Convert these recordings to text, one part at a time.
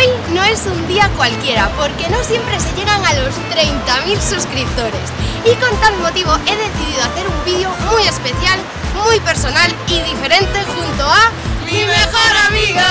Hoy no es un día cualquiera, porque no siempre se llegan a los 30.000 suscriptores. Y con tal motivo he decidido hacer un vídeo muy especial, muy personal y diferente junto a mi mejor amiga.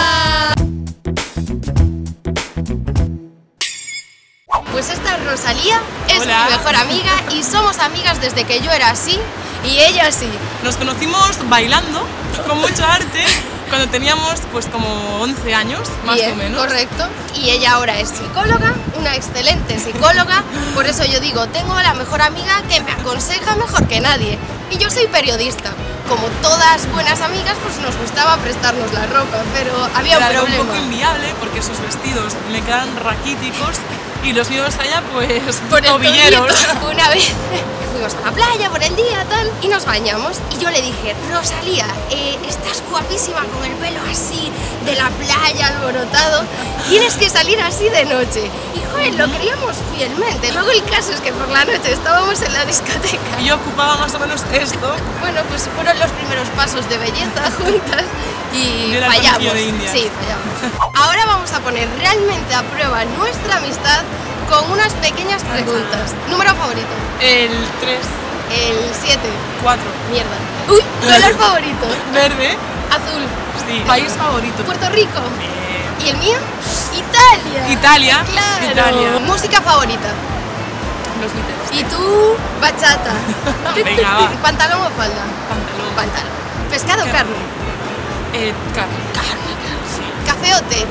Pues esta es Rosalía, es Hola. mi mejor amiga y somos amigas desde que yo era así y ella así. Nos conocimos bailando con mucho arte cuando teníamos pues como 11 años, más Bien, o menos. correcto. Y ella ahora es psicóloga, una excelente psicóloga, por eso yo digo, tengo la mejor amiga que me aconseja mejor que nadie. Y yo soy periodista. Como todas buenas amigas, pues nos gustaba prestarnos la ropa, pero había un Era problema. un poco inviable porque sus vestidos me quedan raquíticos y los míos allá pues Por el tobilleros. tobillo. Una vez fuimos a la playa por el día tal y nos bañamos y yo le dije, Rosalía, estás guapísima con el pelo así de la playa alborotado, tienes que salir así de noche. Y joder, lo creíamos fielmente. Luego el caso es que por la noche estábamos en la discoteca. Y yo ocupaba más o menos esto. Bueno, pues fueron los primeros pasos de belleza juntas y Yo era el fallamos. conejillo de Indias. Sí, fallamos. Ahora vamos a poner realmente a prueba nuestra amistad con unas pequeñas preguntas. ¿Número favorito? El 3, El 7. 4. Mierda. Uy, ¿color favorito? Verde. Azul. Sí. País favorito. Puerto Rico. ¿Y el mío? Italia. Italia. Claro. Italia. Música favorita. Los Beatles. ¿Y tú? Bachata. Venga, va. ¿Pantalón o falda? Pantalón. Pantalón. ¿Pescado o carne? Carne. Carne. Sí. ¿Café o té?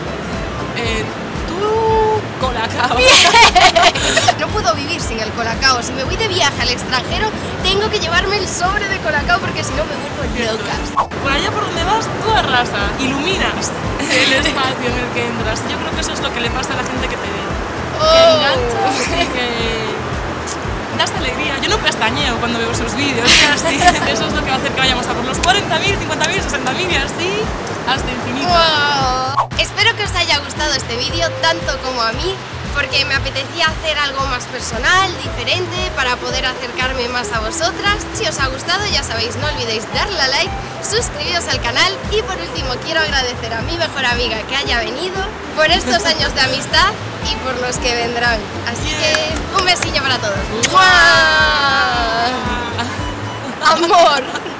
Tú colacao. No puedo vivir sin el colacao. Si me voy de viaje al extranjero, tengo que llevarme el sobre de colacao porque si no me vuelvo loca. Por allá por donde vas, tú arrasas, iluminas el espacio en el que entras. Yo creo que eso es lo que le pasa a la gente que te ve. Que enganchas y que das alegría. Yo no pestañeo cuando veo esos vídeos, y así. Eso es lo que va a hacer que vayamos a por los 40.000, 50.000, 60.000 y así hasta infinito. Wow. Espero que os haya gustado este vídeo tanto como a mí, porque me apetecía hacer algo más personal, diferente, para poder acercarme más a vosotras. Si os ha gustado, ya sabéis, no olvidéis darle a like, suscribiros al canal y por último quiero agradecer a mi mejor amiga que haya venido por estos años de amistad y por los que vendrán. Así que un besillo para todos. ¡Mua! Amor.